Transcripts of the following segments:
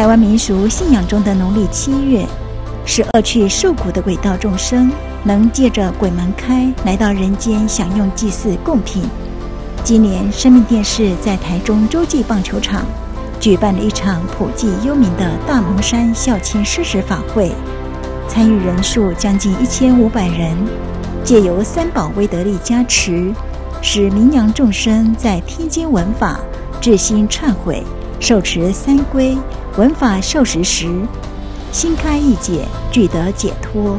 台湾民俗信仰中的农历7月，是恶趣受苦的鬼道众生能借着鬼门开来到人间享用祭祀贡品。今年生命电视在台中洲际棒球场举办了一场普济幽冥的大蒙山孝亲施食法会，参与人数将近1500人，借由三宝威德力加持，使名扬众生在听经闻法至心忏悔，受持三归，闻法受食时心开意解，具得解脱。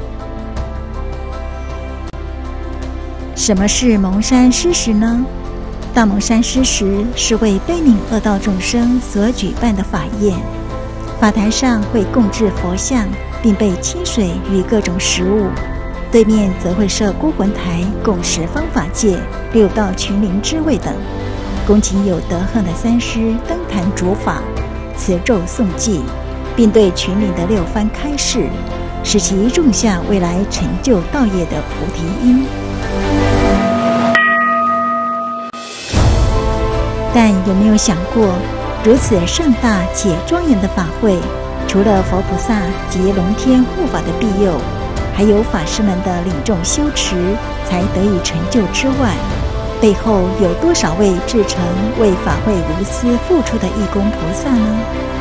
什么是蒙山施食呢？大蒙山施食是为悲悯恶道众生所举办的法宴，法台上会供置佛像，并备清水与各种食物，对面则会设孤魂台供十方法界、6道群灵之位等，恭请有德行的三师登坛主法，持咒诵记，并对群灵的6番开示，使其种下未来成就道业的菩提因。但有没有想过，如此盛大且庄严的法会，除了佛菩萨及龙天护法的庇佑，还有法师们的领众修持才得以成就之外，背后有多少位至诚为法会无私付出的义工菩萨呢？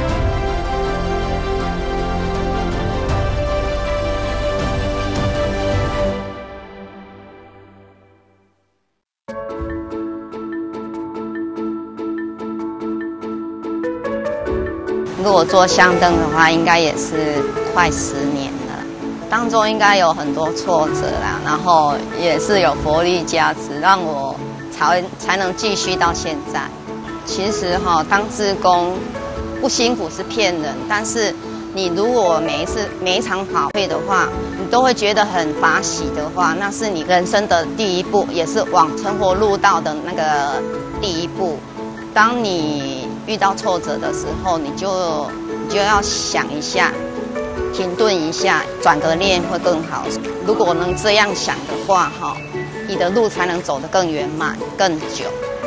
如果做香灯的话，应该也是快10年了，当中应该有很多挫折啦，然后也是有佛力加持，让我才能继续到现在。其实当志工不辛苦是骗人，但是你如果每一场法会的话，你都会觉得很法喜的话，那是你人生的第一步，也是往成佛入道的那个第一步。当你遇到挫折的时候，你就要想一下，停顿一下，转个念会更好。如果能这样想的话，你的路才能走得更圆满、更久。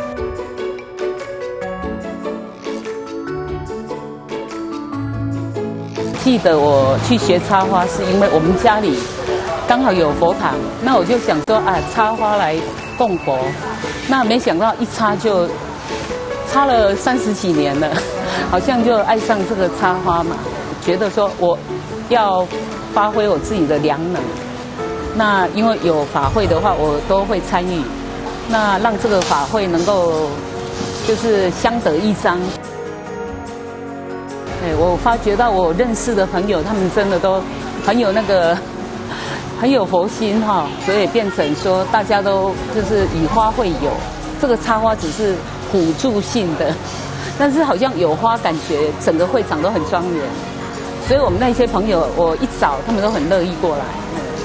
记得我去学插花，是因为我们家里刚好有佛堂，那我就想说插花来供佛，那没想到一插就插了30几年了，好像就爱上这个插花嘛，觉得说我要发挥我自己的良能。那因为有法会的话，我都会参与，那让这个法会能够就是相得益彰。我发觉到我认识的朋友，他们真的都很有很有佛心所以变成说大家都就是以花会友，这个插花只是辅助性的，但是好像有花，感觉整个会场都很庄严，所以我们那些朋友，我一找他们都很乐意过来。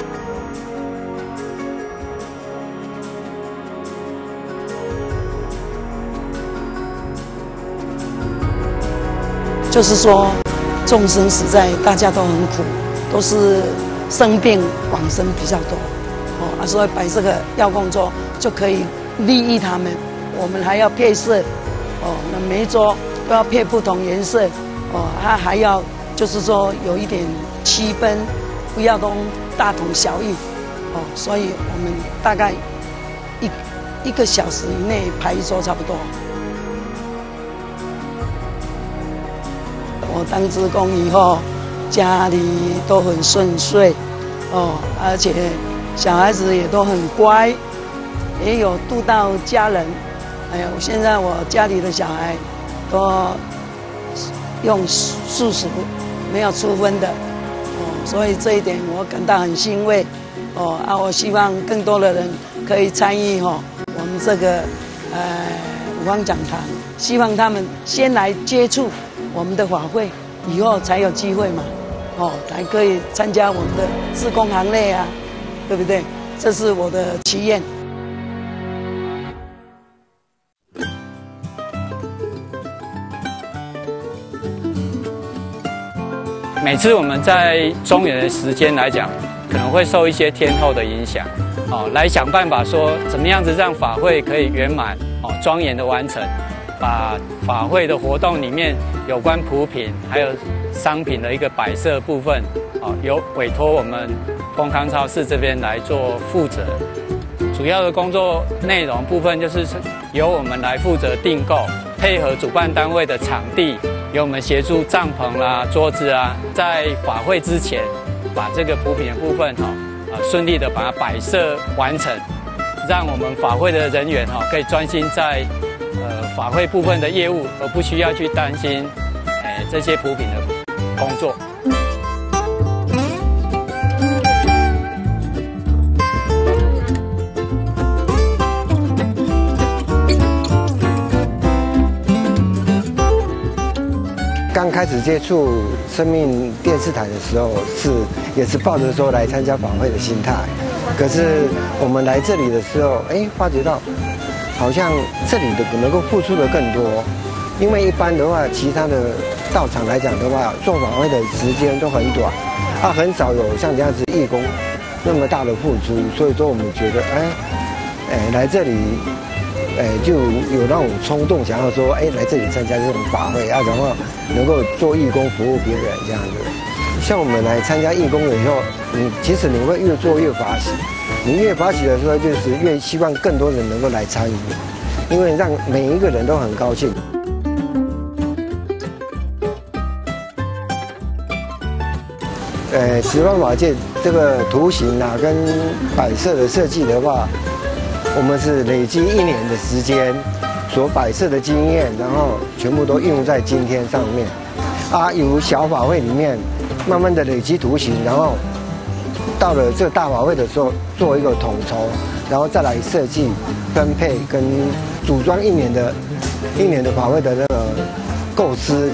就是说，众生实在大家都很苦，都是生病往生比较多，所以摆这个药供桌就可以利益他们。我们还要配色，那每一桌都要配不同颜色，它还要就是说有一点区分，不要都大同小异，所以我们大概一个小时以内排一桌差不多。我当志工以后，家里都很顺遂，而且小孩子也都很乖，也有度到家人。现在我家里的小孩都用素食，没有出荤的，所以这一点我感到很欣慰，我希望更多的人可以参与我们这个五方讲堂，希望他们先来接触我们的法会，以后才有机会嘛，才可以参加我们的志工行列啊，对不对？这是我的祈愿。 每次我们在中原的时间来讲，可能会受一些天候的影响，来想办法说怎么样子让法会可以圆满，庄严的完成，把法会的活动里面有关仆品还有商品的一个摆设部分，由委托我们丰康超市这边来做负责。主要的工作内容部分就是由我们来负责订购，配合主办单位的场地，由我们协助帐篷啦、桌子啊，在法会之前把这个仆品的部分顺利的把它摆设完成，让我们法会的人员可以专心在法会部分的业务，而不需要去担心这些仆品的工作。 刚开始接触生命电视台的时候，也是抱着说来参加法会的心态。可是我们来这里的时候，发觉到好像这里的能够付出的更多。因为一般的话，其他的道场来讲的话，做法会的时间都很短，很少有像这样子义工那么大的付出。所以说我们觉得，来这里。就有那种冲动，想要说，来这里参加这种法会，然后能够做义工服务别人这样子。像我们来参加义工的时候，其实你会越做越法喜，你越法喜的时候，就是越希望更多人能够来参与，因为让每一个人都很高兴。十方法界这个图形啊，跟摆设的设计的话。我们是累积1年的时间所摆设的经验，然后全部都应用在今天上面。由小法会里面慢慢的累积图形，然后到了这个大法会的时候做一个统筹，然后再来设计、分配跟组装一年的法会的那个构思。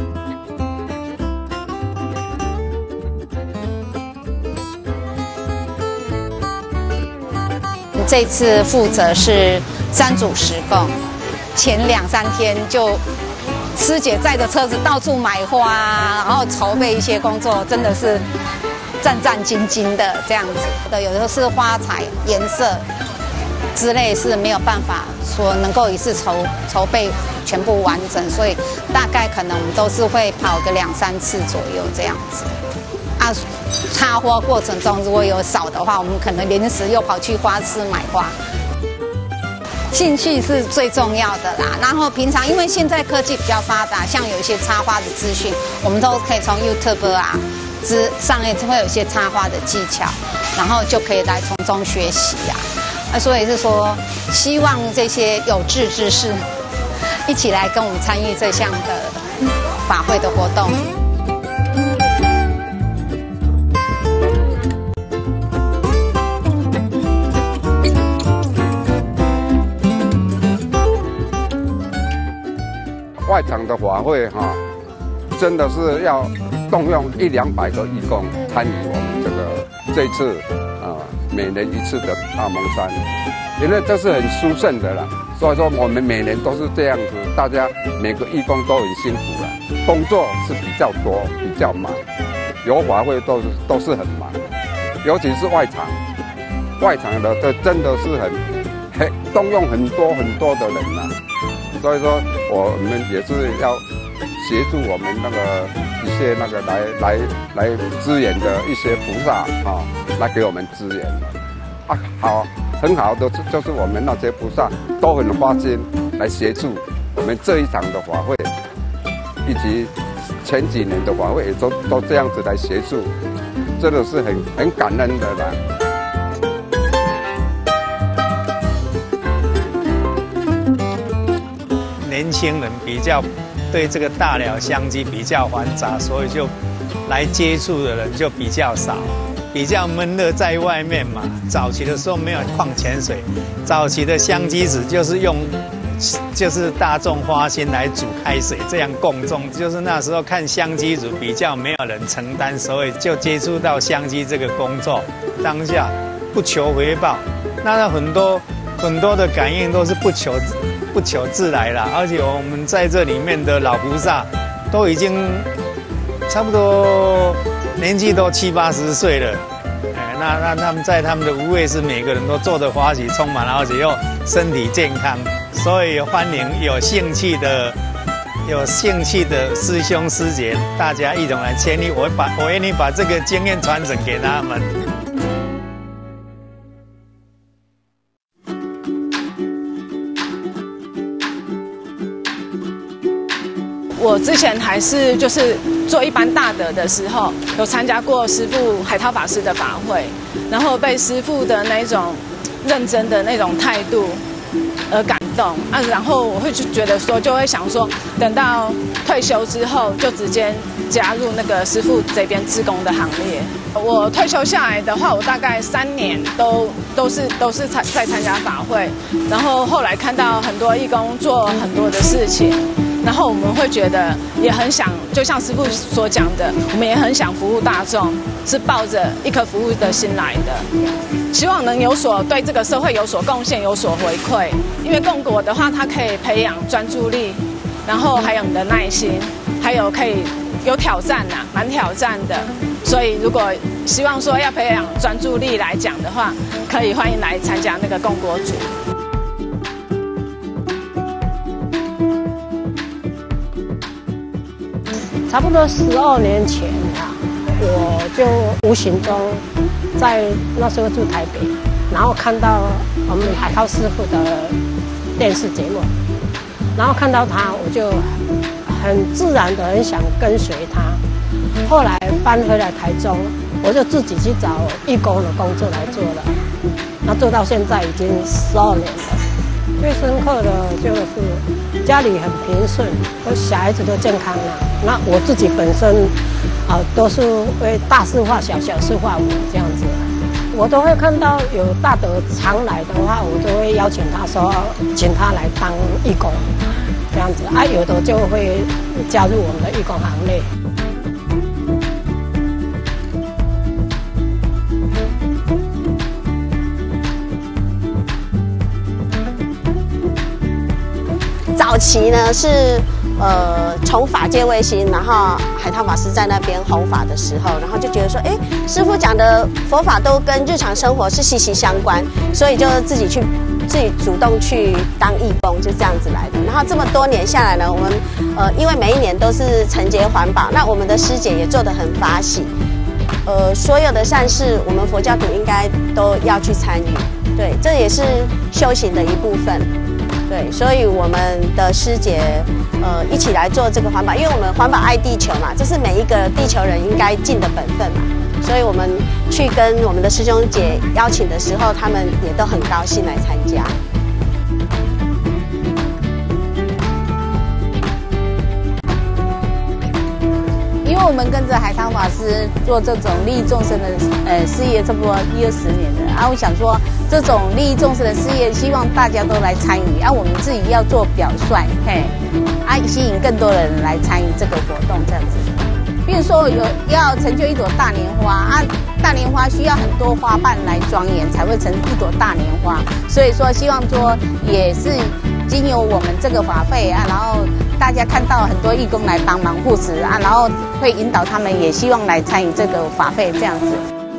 这次负责是3组10供，前2、3天就师姐载着车子到处买花，然后筹备一些工作，真的是战战兢兢的这样子。有的时候是花材、颜色之类是没有办法说能够一次筹备全部完整，所以大概可能我们都是会跑个2、3次左右这样子。插花过程中如果有少的话，我们可能临时又跑去花市买花。兴趣是最重要的啦。然后平常因为现在科技比较发达，像有一些插花的资讯，我们都可以从 YouTube 上面会有一些插花的技巧，然后就可以来从中学习啊。所以是说，希望这些有志之士一起来跟我们参与这项的法会的活动。 外场的法会真的是要动用100-200个义工参与我们这一次每年1次的大蒙山，因为这是很殊胜的啦。所以说我们每年都是这样子，大家每个义工都很辛苦了，工作是比较多、比较忙，有法会都是很忙，尤其是外场的真的是很动用很多的人呐。所以说，我们也是要协助我们一些来支援的一些菩萨来给我们支援很好的就是我们那些菩萨都很花心来协助我们这一场的法会，以及前几年的法会也都这样子来协助，真的是很感恩的啦。 年轻人比较对这个大寮香鸡比较繁杂，所以就来接触的人就比较少，比较闷热在外面嘛。早期的时候没有矿泉水，早期的香鸡子就是大众花心来煮开水这样供众，就是那时候看香鸡煮比较没有人承担，所以就接触到香鸡这个工作。当下不求回报，那很多的感应都是不求自来啦，而且我们在这里面的老菩萨都已经差不多年纪都70、80岁了，那他们在他们的无畏是每个人都做得欢喜充满，而且又身体健康，所以欢迎有兴趣的有兴趣的师兄师姐，大家一同来签立，我愿意把这个经验传承给他们。 我之前还是就是做一般大德的时候，有参加过师父海涛法师的法会，然后被师父的那种认真的那种态度而感动啊，然后我会觉得说，就会想说，等到退休之后就直接加入那个师父这边志工的行列。我退休下来的话，我大概3年都是在参加法会，然后后来看到很多义工做很多的事情。然后我们会觉得也很想，就像师父所讲的，我们也很想服务大众，是抱着一颗服务的心来的，希望能对这个社会有所贡献、有所回馈。因为共果的话，它可以培养专注力，然后还有你的耐心，还有可以有挑战呐，蛮挑战的。所以如果希望说要培养专注力来讲的话，可以欢迎来参加那个共果组。 差不多12年前啊，我就无形中在那时候住台北，然后看到我们海涛师傅的电视节目，然后看到他，我就很自然的很想跟随他。后来搬回来台中，我就自己去找义工的工作来做了，那做到现在已经12年了。最深刻的就是家里很平顺，我小孩子都健康了。那我自己本身都是为大事化小，小事化无这样子。我都会看到有大德常来的话，我都会邀请他说，请他来当义工这样子啊，有的就会加入我们的义工行列。 早期呢是从法界卫星，然后海涛法师在那边弘法的时候，然后就觉得说，哎，师父讲的佛法都跟日常生活是息息相关，所以就自己主动去当义工，就这样子来的。然后这么多年下来呢，我们因为每一年都是承接环保，那我们的师姐也做得很法喜，所有的善事我们佛教徒应该都要去参与，对，这也是修行的一部分。对，所以我们的师姐，一起来做这个环保，因为我们环保爱地球嘛，这是每一个地球人应该尽的本分嘛。所以我们去跟我们的师兄姐邀请的时候，他们也都很高兴来参加。 因为我们跟着海涛法师做这种利益众生的事业，差不多10-20年了啊。我想说，这种利益众生的事业，希望大家都来参与啊。我们自己要做表率，吸引更多的人来参与这个活动，这样子。比如说要成就一朵大莲花啊，大莲花需要很多花瓣来庄严，才会成一朵大莲花。所以说，希望说也是经由我们这个法会啊，然后大家看到很多义工来帮忙护持啊，然后会引导他们，也希望来参与这个法会这样子。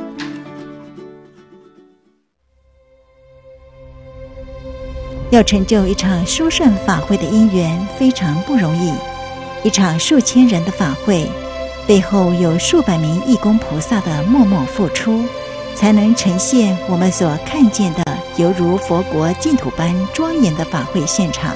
要成就一场殊胜法会的因缘非常不容易，一场数千人的法会，背后有数百名义工菩萨的默默付出，才能呈现我们所看见的犹如佛国净土般庄严的法会现场。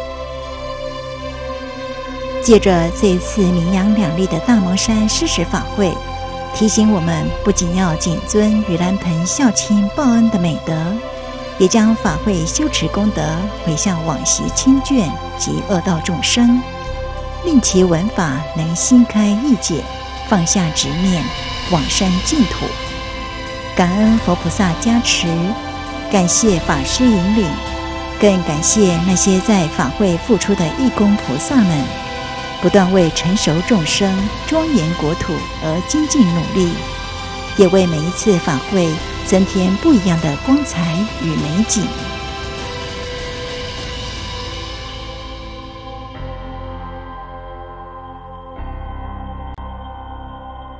借着这一次名扬两利的大蒙山施食法会，提醒我们不仅要谨遵盂兰盆孝亲报恩的美德，也将法会修持功德回向往昔亲眷及恶道众生，令其闻法能心开意解，放下执念，往生净土。感恩佛菩萨加持，感谢法师引领，更感谢那些在法会付出的义工菩萨们，不断为成熟众生、庄严国土而精进努力，也为每一次法会增添不一样的光彩与美景。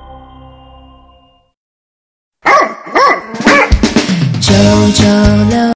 996